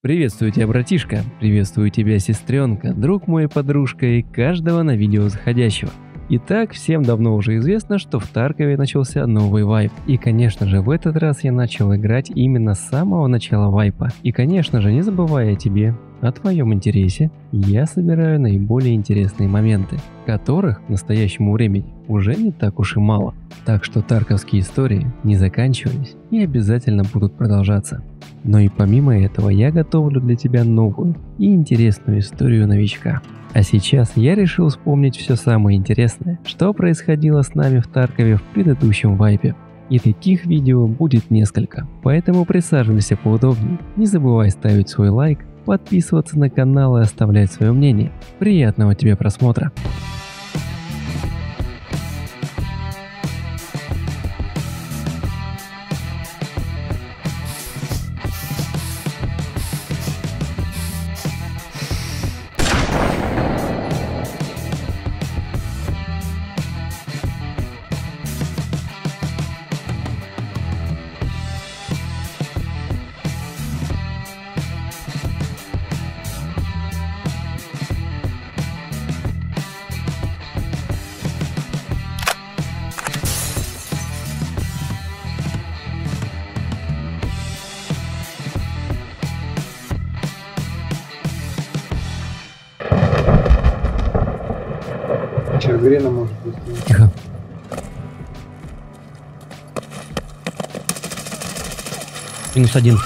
Приветствую тебя, братишка, приветствую тебя, сестренка, друг мой и подружка и каждого на видео заходящего. Итак, всем давно уже известно, что в Таркове начался новый вайп. И конечно же в этот раз я начал играть именно с самого начала вайпа. И конечно же, не забывая о тебе, о твоем интересе, я собираю наиболее интересные моменты, которых к настоящему времени уже не так уж и мало. Так что тарковские истории не заканчивались и обязательно будут продолжаться. Но и помимо этого я готовлю для тебя новую и интересную историю новичка. А сейчас я решил вспомнить все самое интересное, что происходило с нами в Таркове в предыдущем вайпе. И таких видео будет несколько, поэтому присаживайся поудобнее, не забывай ставить свой лайк, подписываться на канал и оставлять свое мнение. Приятного тебе просмотра! Грина может быть. Тихо. -1.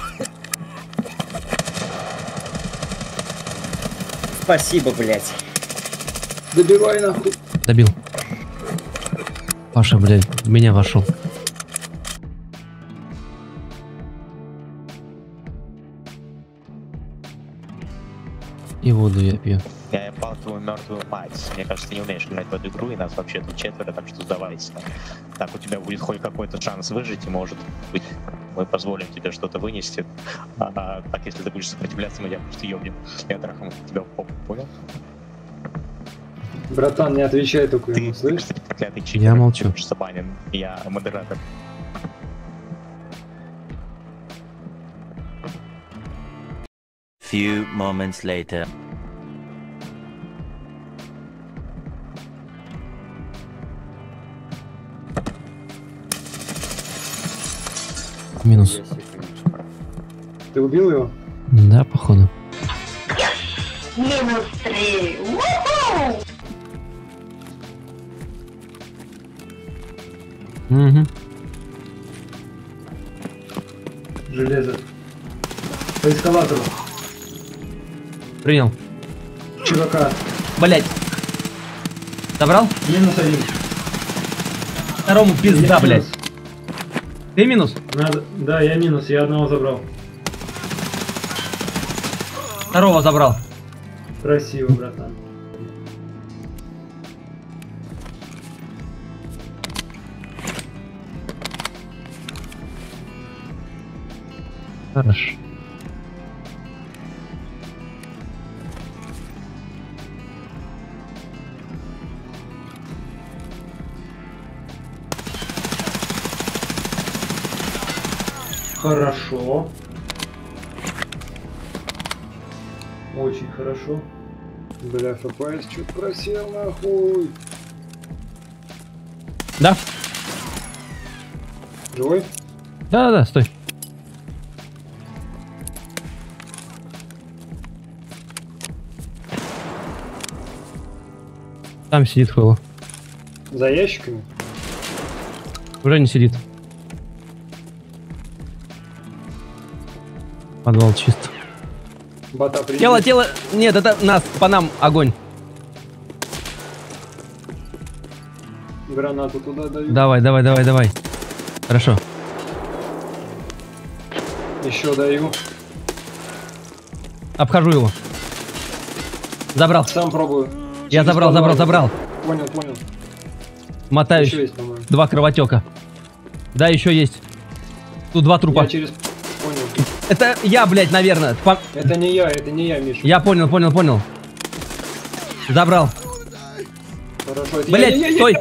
Спасибо, блять. Добивай нахуй. Добил. Паша, блядь, в меня вошел. И воду я пью. Я ебал твою мертвую мать. Мне кажется, ты не умеешь играть в эту игру, и нас вообще тут 4, так что сдавайся. Так у тебя будет хоть какой-то шанс выжить, и может быть мы позволим тебе что-то вынести. Так если ты будешь сопротивляться, мы тебя просто ёбнем. Я трахом тебя в попу, понял? Братан, не отвечай только Ты, ему, слышишь? кстати, проклятый читер. Я молчу. Ты будешь забанен. Я модератор. Few moments later. Минус. Ты убил его? Да, походу. -3. Уху! Угу. Железо. По эскалатору. Принял. Чувака. Блять. Забрал? -1. Второму пизда, Я блять. минус. Ты минус? Надо... Да, я минус, я одного забрал. Второго забрал. Красиво, братан. Хорошо. Хорошо. Очень хорошо. Бля, ФПС чуть просел нахуй. Да? Живой? Да, стой. Там сидит Хэлло. За ящиками? Уже не сидит. Подвал чист. Бота принял. Тело. Нет, это нас, по нам огонь. Гранату туда даю. Давай. Хорошо. Еще даю. Обхожу его. Забрал. Сам пробую. Я Через забрал. Понял. Мотаюсь. Еще есть, по-моему. 2 кровотека. Да, еще есть. Тут 2 трупа. Я через... Понял. Это я, блядь, наверное. Это не я, Миша. Я понял. Забрал. Хорошо. Это Блядь, я. стой.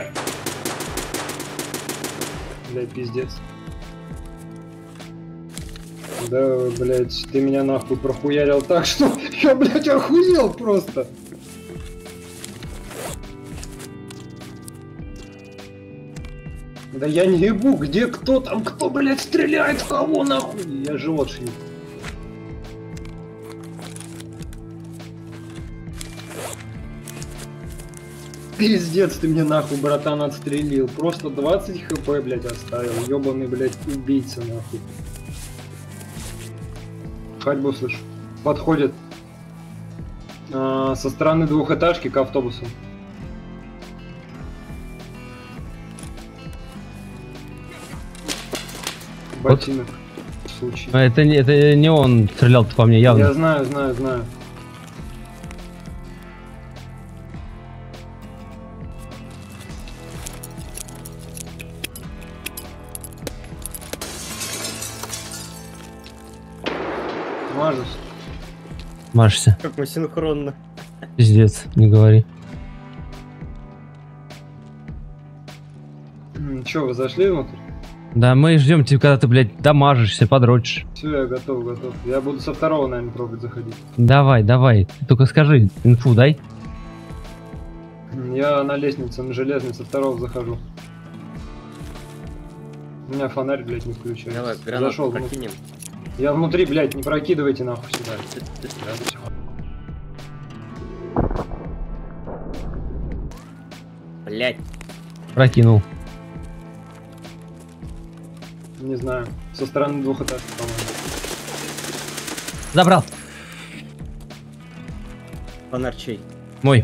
Блядь, пиздец. Да, блядь, ты меня нахуй прохуярил так, что я, блядь, охуел просто. Да я не ебу, где кто там, кто, блядь, стреляет в кого, нахуй? Я живот шью. Пиздец, ты мне нахуй, братан, отстрелил. Просто 20 хп, блядь, оставил. Ёбаный, блядь, убийца, нахуй. Ходьбу слышу. Подходит. Со стороны двухэтажки к автобусу. Ботинок. В случае. А это не он стрелял по мне явно. Я знаю, знаю, знаю. Мажусь. Машься. Как мы синхронно. Пиздец, не говори. Чё, вы зашли внутрь? Да мы ждем тебя, когда ты, блядь, дамажишься, подрочишь. Все, я готов, готов. Я буду со второго, наверное, пробовать заходить. Давай, давай. Ты только скажи, инфу дай. Я на лестнице, на железной, со второго захожу. У меня фонарь, блядь, не включается. Давай, гранату Зашел внутрь. прокинем. Я внутри, блядь, не прокидывайте нахуй сюда. Блять. Прокинул. Не знаю. Со стороны двухэтажки, по-моему. Забрал. Фонарь чей? Мой.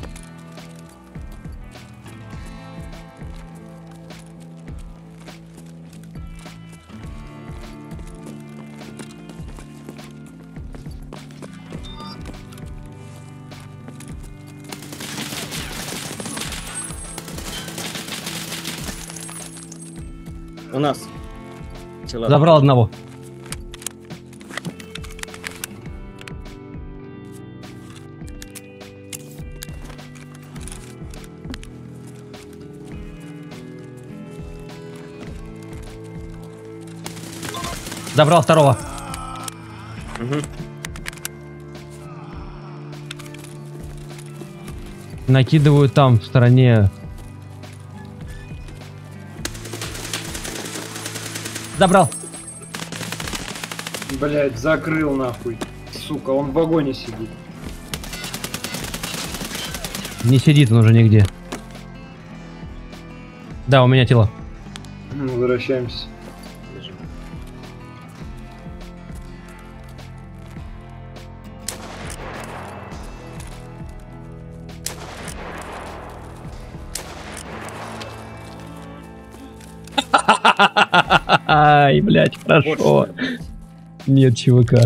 У нас. Тела. Забрал одного. Забрал второго. Угу. Накидываю там, в стороне. Забрал. Блядь, закрыл нахуй. Сука, он в вагоне сидит. Не сидит он уже нигде. Да, у меня тело. Возвращаемся. Ай, блядь, хорошо. Нет, ЧВК.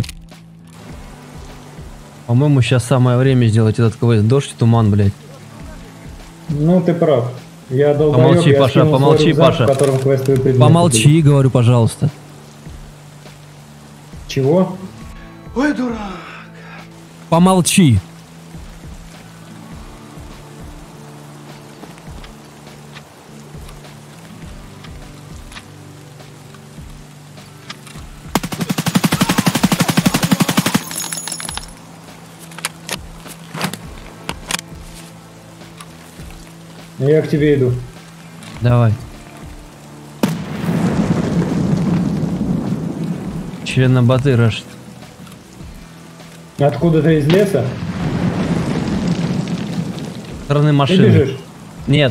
По-моему, сейчас самое время сделать этот квест. Дождь и туман, блядь. Ну, ты прав. Я долбоёб, Помолчи, я Паша, скинул свой помолчи, рюкзак, Паша. в котором квестовые предметы Помолчи, говорю, пожалуйста. были. Чего? Помолчи. Я к тебе иду. Давай. Члена боты рашит. Откуда ты из леса? Со стороны Ты машины. бежишь? Нет.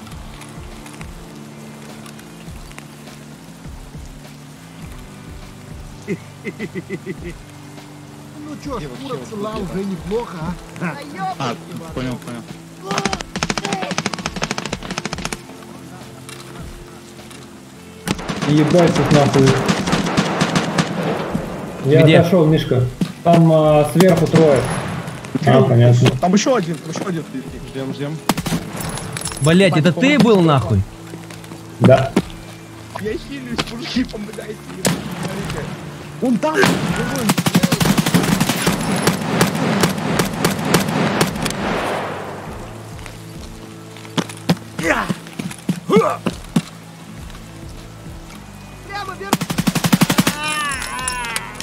Ну чё ж, кура цела уже неплохо, а? А, понял, понял. Ебать их нахуй. Я Где? отошел, Мишка. Там сверху трое. А, понятно. Там еще один, Ждем, ждем. Блять, это ты был нахуй? Да. Я хилюсь, мужики, помогайте. Он там, Прямо вверх.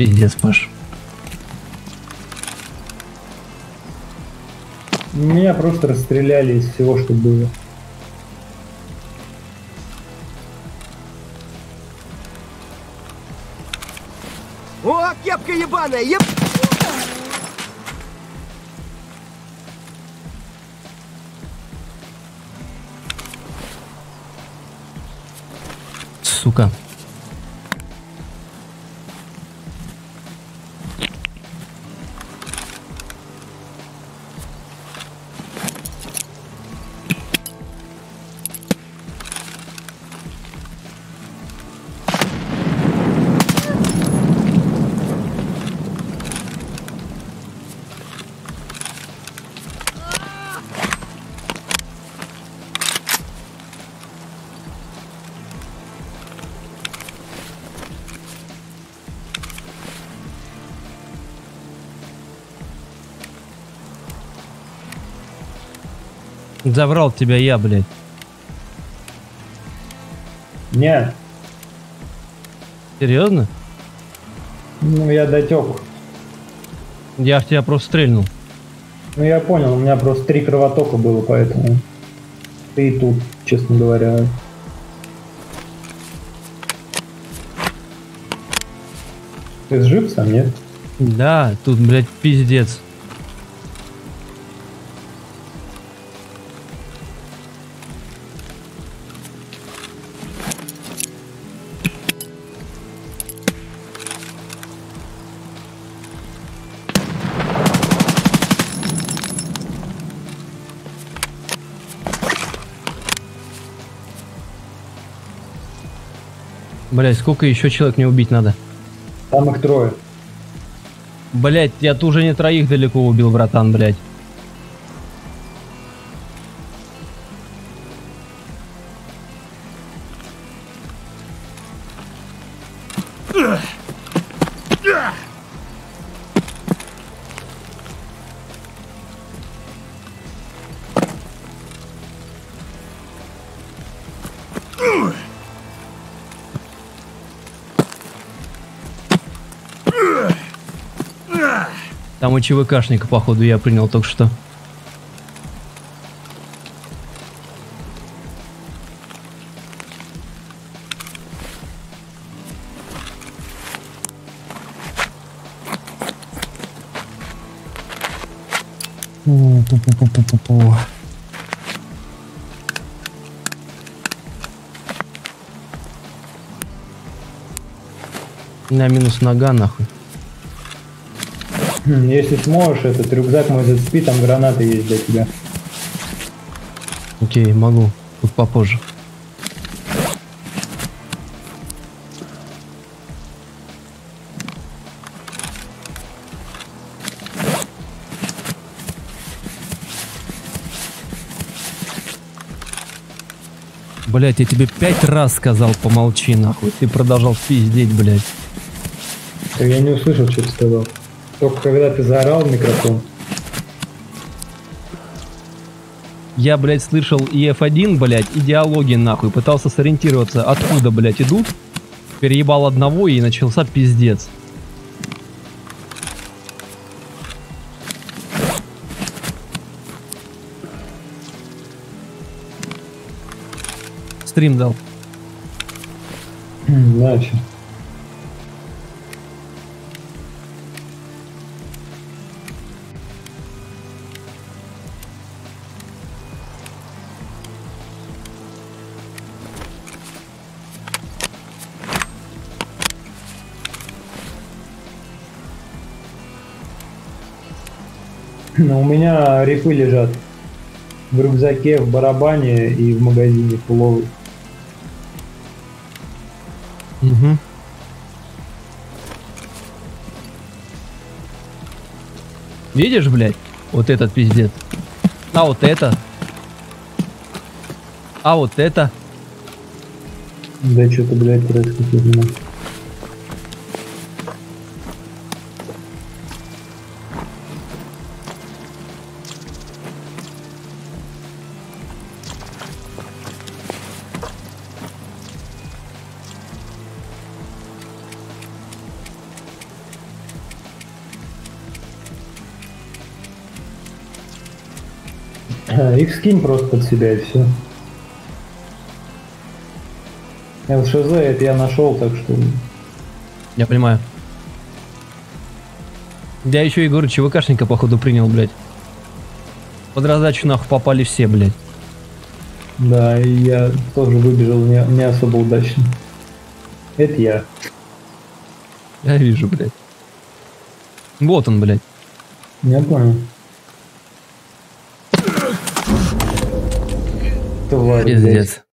Пиздец, Паш. Меня просто расстреляли из всего, что было. О, кепка ебаная, еб... Сука. Забрал тебя я, блядь. Нет, Серьезно? ну я дотек. Я в тебя просто стрельнул. Ну я понял, у меня просто 3 кровотока было, поэтому ты и тут, честно говоря. Ты жив сам, нет? Да, тут, блядь, пиздец. Блядь, сколько еще человек мне убить надо? Там их 3. Блядь, я-то уже не 3 далеко убил, братан, блядь. Там и ЧВКшника, походу, я принял только что. Пу-пу-пу-пу-пу-пу. У меня минус нога, нахуй. Если сможешь, этот рюкзак мой зацепи, там гранаты есть для тебя. Окей, могу. Тут попозже. Блять, я тебе 5 раз сказал, помолчи, нахуй. Ты продолжал пиздеть, блять. Я не услышал, что ты сказал. Только когда ты заорал в микрофон. Я, блядь, слышал и F1, блядь, и диалоги, нахуй. Пытался сориентироваться, откуда, блядь, идут. Переебал одного и начался пиздец. Стрим дал. Значит. У меня рифы лежат в рюкзаке, в барабане и в магазине фуловый. Угу. Видишь, блядь? Вот этот пиздец. А вот это. А вот это. Да что-то, блядь, происходит. Их скинь просто под себя и все. ЛШЗ это я нашел, так что... Я понимаю. Я еще Егор ЧВКшника походу принял, блядь. Под раздачу нахуй попали все, блядь. Да, и я тоже выбежал не особо удачно. Это я. Я вижу, блядь. Вот он, блядь. Я понял. Тварь, блядь. Пиздец.